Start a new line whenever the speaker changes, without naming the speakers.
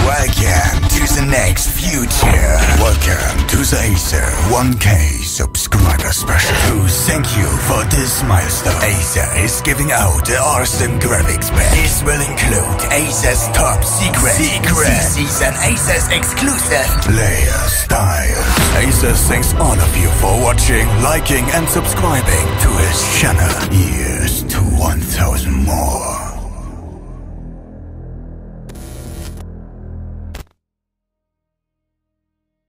Welcome to the next future. Welcome to the Aether 1K subscriber special. To thank you for this milestone, Aether is giving out the awesome graphics pack. This will include Aether's top secret CCs and Aether's exclusive player style. Aether thanks all of you for watching, liking and subscribing to his channel. Yeah.